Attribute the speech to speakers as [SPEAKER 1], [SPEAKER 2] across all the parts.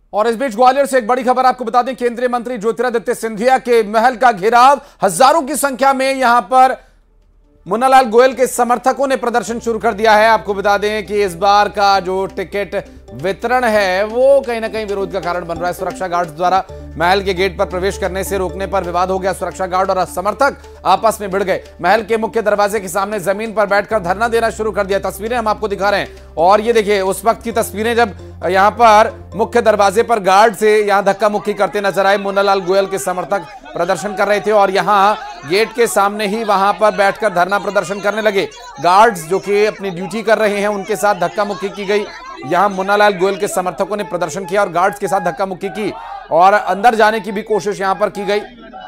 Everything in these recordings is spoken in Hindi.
[SPEAKER 1] और इस बीच ग्वालियर से एक बड़ी खबर आपको बता दें, केंद्रीय मंत्री ज्योतिरादित्य सिंधिया के महल का घेराव, हजारों की संख्या में यहां पर मुन्नालाल गोयल के समर्थकों ने प्रदर्शन शुरू कर दिया है। आपको बता दें कि इस बार का जो टिकट वितरण है वो कहीं ना कहीं विरोध का कारण बन रहा है। सुरक्षा गार्ड्स द्वारा महल के गेट पर प्रवेश करने से रोकने पर विवाद हो गया। सुरक्षा गार्ड और समर्थक आपस में भिड़ गए। महल के मुख्य दरवाजे के सामने जमीन पर बैठकर धरना देना शुरू कर दिया। तस्वीरें हम आपको दिखा रहे हैं और ये देखिए उस वक्त की तस्वीरें जब यहां पर मुख्य दरवाजे पर गार्ड से यहां धक्का मुक्की करते नजर आए। मुन्नालाल गोयल के समर्थक प्रदर्शन कर रहे थे और यहां गेट के सामने ही वहां पर बैठकर धरना प्रदर्शन करने लगे। गार्ड्स जो कि अपनी ड्यूटी कर रहे हैं उनके साथ धक्का मुक्की की गई। यहां मुन्नालाल गोयल के समर्थकों ने प्रदर्शन किया और गार्ड्स के साथ धक्का मुक्की की और अंदर जाने की भी कोशिश यहां पर की गई।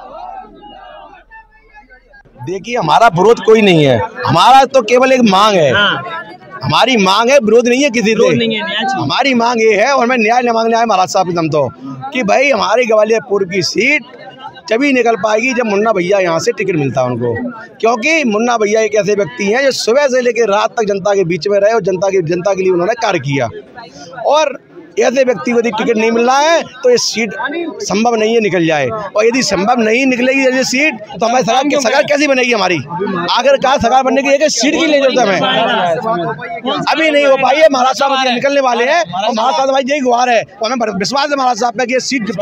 [SPEAKER 2] देखिए, हमारा विरोध कोई नहीं है, हमारा तो केवल एक मांग है। हमारी मांग है, विरोध नहीं है किसी से। हमारी मांग ये है और मैं न्याय मांगने आया महाराज साहब एकदम तो कि भाई हमारी ग्वालियर पूर्व की सीट तभी निकल पाएगी जब मुन्ना भैया यहाँ से टिकट मिलता है उनको, क्योंकि मुन्ना भैया एक ऐसे व्यक्ति हैं जो सुबह से लेकर रात तक जनता के बीच में रहे और जनता के लिए उन्होंने कार्य किया। और ऐसे व्यक्ति को यदि टिकट नहीं मिल रहा है तो ये सीट संभव नहीं है निकल जाए, और यदि संभव नहीं निकलेगी ये सीट तो हमारी सरकार कैसी बनेगी? हमारी आखिरकार सरकार बनने की सीट की नहीं जरूरत हमें, अभी नहीं हो पाई है। महाराज साहब निकलने वाले हैं और महाराज साहब भाई यही गुहार है और हमें विश्वास है महाराज साहब पे कि सीट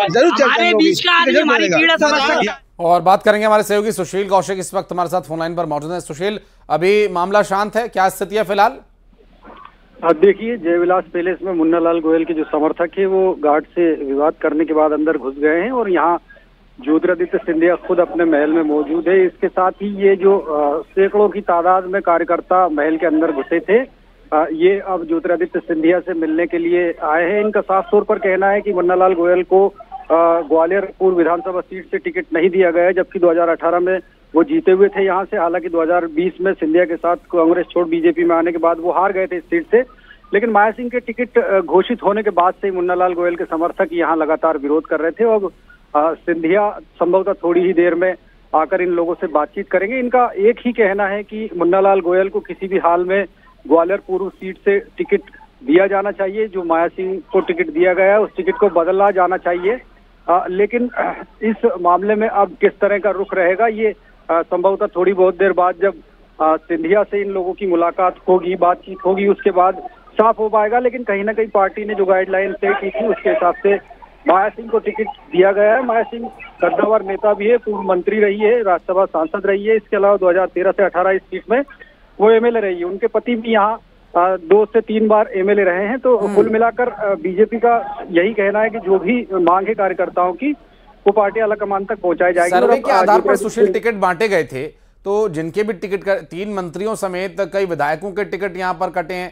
[SPEAKER 2] जरूर।
[SPEAKER 1] और बात करेंगे हमारे सहयोगी सुशील कौशिक इस वक्त हमारे साथ फोनलाइन पर मौजूद है। सुशील, अभी मामला शांत है, क्या स्थिति है फिलहाल?
[SPEAKER 3] देखिए, जयविलास पैलेस में मुन्नालाल गोयल के जो समर्थक है वो गार्ड से विवाद करने के बाद अंदर घुस गए हैं और यहाँ ज्योतिरादित्य सिंधिया खुद अपने महल में मौजूद है। इसके साथ ही ये जो सैकड़ों की तादाद में कार्यकर्ता महल के अंदर घुसे थे, ये अब ज्योतिरादित्य सिंधिया से मिलने के लिए आए हैं। इनका साफ तौर पर कहना है कि मुन्नालाल गोयल को ग्वालियर पूर्व विधानसभा सीट से टिकट नहीं दिया गया है, जबकि 2018 में वो जीते हुए थे यहाँ से। हालांकि 2020 में सिंधिया के साथ कांग्रेस छोड़ बीजेपी में आने के बाद वो हार गए थे इस सीट से, लेकिन माया सिंह के टिकट घोषित होने के बाद से ही मुन्नालाल गोयल के समर्थक यहाँ लगातार विरोध कर रहे थे। और सिंधिया संभवतः थोड़ी ही देर में आकर इन लोगों से बातचीत करेंगे। इनका एक ही कहना है कि मुन्नालाल गोयल को किसी भी हाल में ग्वालियर पूर्व सीट से टिकट दिया जाना चाहिए। जो माया सिंह को टिकट दिया गया है उस टिकट को बदला जाना चाहिए, लेकिन इस मामले में अब किस तरह का रुख रहेगा ये संभवतः थोड़ी बहुत देर बाद जब सिंधिया से इन लोगों की मुलाकात होगी, बातचीत होगी, उसके बाद साफ हो पाएगा। लेकिन कहीं ना कहीं पार्टी ने जो गाइडलाइन तय की थी उसके हिसाब से माया सिंह को टिकट दिया गया है। माया सिंह कद्दावर नेता भी है, पूर्व मंत्री रही है, राज्यसभा सांसद रही है। इसके अलावा 2013 से 18 इस सीट में वो एमएलए रही है। उनके पति भी यहाँ 2 से 3 बार एमएलए रहे हैं। तो कुल मिलाकर बीजेपी का यही कहना है कि जो भी मांग है कार्यकर्ताओं की वो पार्टी आलाकमान तक पहुंचाई जाएगी।
[SPEAKER 1] सर्वे के आधार पर सुशील टिकट बांटे गए थे, तो जिनके भी टिकट 3 मंत्रियों समेत कई विधायकों के टिकट यहां पर कटे हैं।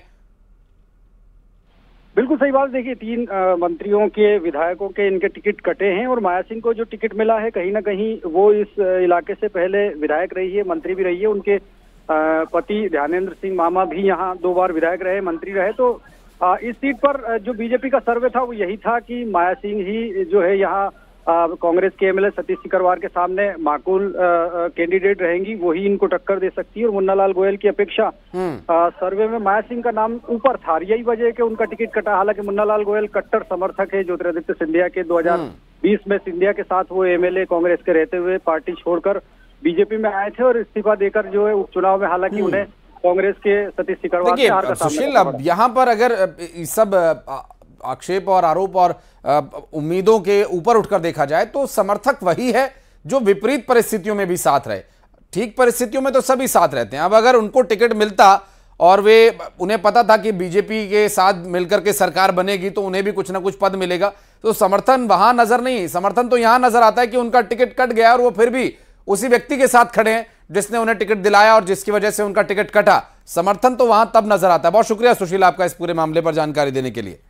[SPEAKER 3] बिल्कुल सही बात। देखिए, 3 मंत्रियों के विधायकों के इनके टिकट कटे हैं और माया सिंह को जो टिकट मिला है कहीं ना कहीं वो इस इलाके से पहले विधायक रही है, मंत्री भी रही है। उनके पति ध्यानेंद्र सिंह मामा भी यहाँ 2 बार विधायक रहे, मंत्री रहे। तो इस सीट पर जो बीजेपी का सर्वे था वो यही था कि माया सिंह ही जो है यहाँ कांग्रेस के एमएलए सतीश सिकरवार के सामने माकूल कैंडिडेट रहेंगी, वही इनको टक्कर दे सकती है। और मुन्नालाल गोयल की अपेक्षा सर्वे में माया सिंह का नाम ऊपर था, यही वजह है कि उनका टिकट कटा। हालांकि मुन्नालाल गोयल कट्टर समर्थक है ज्योतिरादित्य सिंधिया के। 2020 में सिंधिया के साथ वो एमएलए कांग्रेस के रहते हुए पार्टी छोड़कर बीजेपी में आए थे और इस्तीफा देकर जो है उपचुनाव में हालांकि उन्हें कांग्रेस के सतीश सिकरवार से हार का सामना
[SPEAKER 1] सुशील, अब यहाँ पर अगर सब आक्षेप और आरोप और उम्मीदों के ऊपर उठकर देखा जाए तो समर्थक वही है जो विपरीत परिस्थितियों में भी साथ रहे। ठीक परिस्थितियों में तो सभी साथ रहते हैं। अब अगर उनको टिकट मिलता और उन्हें पता था कि बीजेपी के साथ मिलकर के सरकार बनेगी तो उन्हें भी कुछ ना कुछ पद मिलेगा, तो समर्थन वहां नजर नहीं, समर्थन तो यहां नजर आता है कि उनका टिकट कट गया और वो फिर भी उसी व्यक्ति के साथ खड़े हैं जिसने उन्हें टिकट दिलाया और जिसकी वजह से उनका टिकट कटा। समर्थन तो वहां तब नजर आता है। बहुत शुक्रिया सुशील आपका इस पूरे मामले पर जानकारी देने के लिए।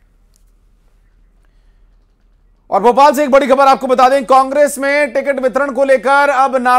[SPEAKER 1] और भोपाल से एक बड़ी खबर आपको बता दें, कांग्रेस में टिकट वितरण को लेकर अब